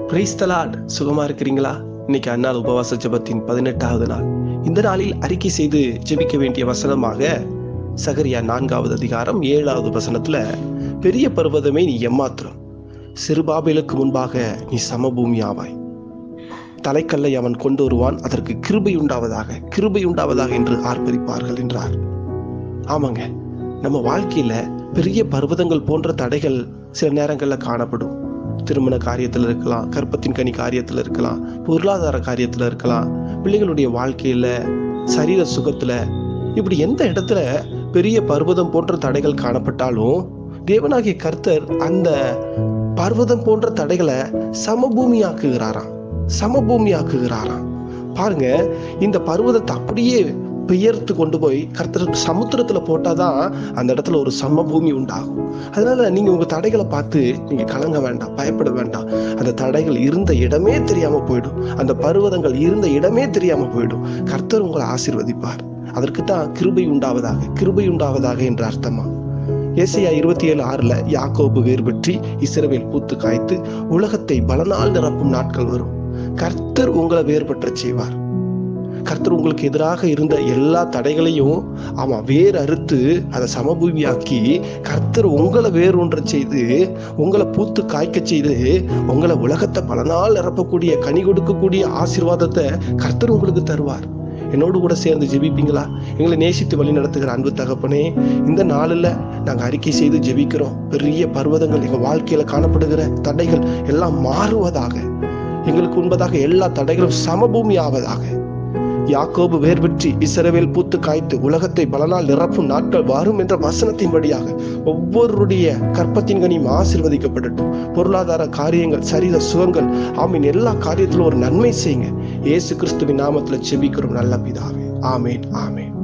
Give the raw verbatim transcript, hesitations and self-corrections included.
Praise the Lord. சுகமா இருக்கிறீங்களா? இன்னைக்கு அந்நாள் உபவாச ஜெபத்தின் பதினெட்டாவது நாள். இந்த நாளில் அறிக்கை செய்து ஜெபிக்க வேண்டிய வசனமாக சகரியா நான்காவது அதிகாரம் ஏழாவது வசனத்துல, பெரிய பர்வதமே நீ எம்மாத்திரம், சிறுபாபேலுக்கு முன்பாக நீ சமபூமி ஆவாய். தலைக்கல்லை அவன் கொண்டு வருவான், அதற்கு கிருபை உண்டாவதாக கிருபை உண்டாவதாக என்று ஆர்ப்பரிப்பார்கள் என்றார். ஆமாங்க, நம்ம வாழ்க்கையில பெரிய பர்வதங்கள் போன்ற தடைகள் சில நேரங்கள்ல காணப்படும். திருமண காரியத்துல இருக்கலாம், கற்பத்தின் கனி காரியத்துல இருக்கலாம், பொருளாதார காரியத்துல இருக்கலாம், பிள்ளைகளுடைய வாழ்க்கையில, சரீர சுகத்துல, இப்படி எந்த இடத்துல பெரிய பர்வதம் போன்ற தடைகள் காணப்பட்டாலும் தேவனாகிய கர்த்தர் அந்த பர்வதம் போன்ற தடைகளை சமபூமியாக்குகிறாராம் சமபூமியாக்குகிறாராம் பாருங்க, இந்த பர்வதத்தை அப்படியே பெயர்த்து கொண்டு போய் கர்த்தர் சமுத்திரத்துல போட்டாதான் அந்த இடத்துல ஒரு சமபூமி உண்டாகும். அதனால நீங்க உங்க தடைகளை பார்த்து நீங்க கலங்க வேண்டாம், பயப்பட வேண்டாம். அந்த தடைகள் இருந்த இடமே தெரியாம போயிடும், அந்த பர்வதங்கள் இருந்த இடமே தெரியாம போயிடும். கர்த்தர் உங்களை ஆசீர்வதிப்பார். அதற்கு தான் கிருபை உண்டாவதாக கிருபை உண்டாவதாக என்ற அர்த்தமா. ஏசாயா இருபத்தி ஏழு ஆறுல, யாக்கோபு வேர் பற்றி இஸ்ரவேல் பூத்து காய்த்து உலகத்தை பலனால் நிரப்பும் நாட்கள் வரும். கர்த்தர் உங்களை வேறுபற்ற செய்வார். கர்த்தர் உங்களுக்கு எதிராக இருந்த எல்லா தடைகளையும் ஆமா வேர் அறுத்து அதை சமபூமியாக்கி கர்த்தர் உங்களை வேர் ஒன்ற செய்து உங்களை பூத்து காய்க்க செய்து உங்களை உலகத்தை பல நாள் நிரப்பக்கூடிய கனி கொடுக்கக்கூடிய ஆசீர்வாதத்தை கர்த்தர் உங்களுக்கு தருவார். என்னோடு கூட சேர்ந்து ஜெபிப்பீங்களா? எங்களை நேசித்து வழி நடத்துகிற அன்பு தகப்பனே, இந்த நாளில் நாங்கள் அறிக்கை செய்து ஜெபிக்கிறோம். பெரிய பர்வதங்கள் எங்கள் வாழ்க்கையில காணப்படுகிற தடைகள் எல்லாம் மாறுவதாக, எங்களுக்கு உண்பதாக எல்லா தடைகளும் சமபூமி ஆவதாக. யாக்கோபு வேர் பற்றி இஸ்ரவேல் பூத்து காய்த்து உலகத்தை பலனால் நிரப்பும் நாட்கள் வரும் என்ற வசனத்தின்படியாக ஒவ்வொருடைய கற்பத்தின் கனியும் ஆசீர்வதிக்கப்படட்டும். பொருளாதார காரியங்கள், சரீர சுகங்கள், ஆமீன், எல்லா காரியத்திலும் ஒரு நன்மை செய்யுங்க. இயேசு கிறிஸ்துவின் நாமத்தில் ஜெபிக்கிறோம் நல்ல பிதாவே. ஆமேன், ஆமேன்.